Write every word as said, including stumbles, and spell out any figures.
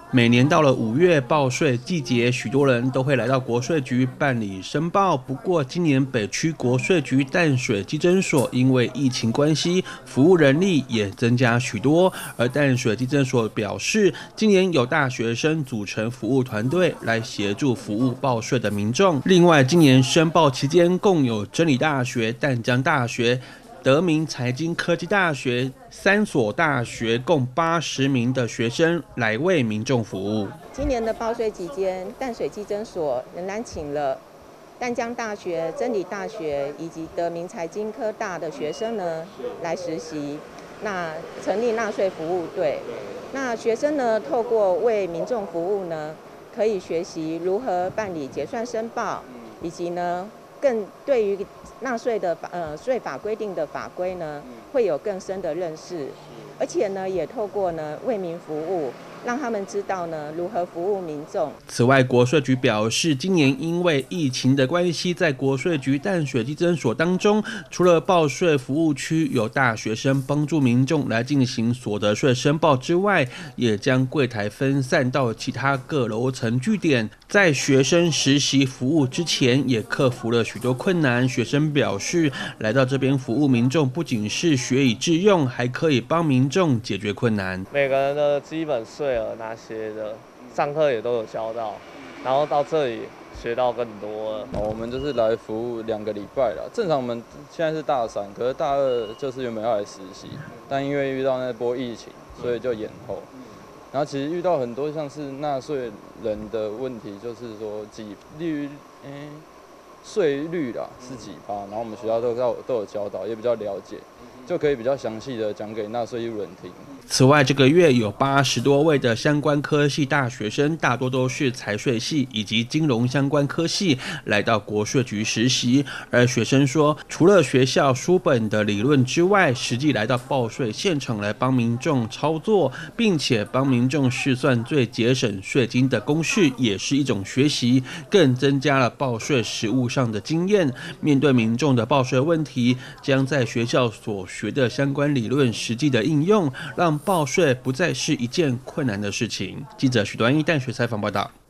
每年到了五月报税季节，许多人都会来到国税局办理申报。不过，今年北区国税局淡水稽征所因为疫情关系，服务人力也增加许多。而淡水稽征所表示，今年有大学生组成服务团队来协助服务报税的民众。另外，今年申报期间，共有真理大学、淡江大学、德明财经科技大学三所大学共八十名的学生来为民众服务。 今年的报税期间，淡水稽征所仍然请了淡江大学、真理大学以及德明财经科大的学生呢来实习，那成立纳税服务队。那学生呢，透过为民众服务呢，可以学习如何办理结算申报，以及呢更对于纳税的法呃税法规定的法规呢，会有更深的认识，而且呢，也透过呢为民服务，让他们知道呢如何服务民众。 此外，国税局表示，今年因为疫情的关系，在国税局淡水稽征所当中，除了报税服务区有大学生帮助民众来进行所得税申报之外，也将柜台分散到其他各楼层据点。在学生实习服务之前，也克服了许多困难。学生表示，来到这边服务民众，不仅是学以致用，还可以帮民众解决困难。 每个人的基本税额那些的，上课也都有教到，然后到这里学到更多了。 我们就是来服务两个礼拜了。正常我们现在是大三，可是大二就是原本要来实习，但因为遇到那波疫情，所以就延后。然后其实遇到很多像是纳税人的问题，就是说几率，哎，税率啦是几趴，然后我们学校都有都有教导，也比较了解，就可以比较详细的讲给纳税义务人听。 此外，这个月有八十多位的相关科系大学生，大多都是财税系以及金融相关科系，来到国税局实习。而学生说，除了学校书本的理论之外，实际来到报税现场来帮民众操作，并且帮民众试算最节省税金的公式，也是一种学习，更增加了报税实务上的经验。面对民众的报税问题，将在学校所学的相关理论实际的应用，让报税不再是一件困难的事情。记者许端一淡水采访报道。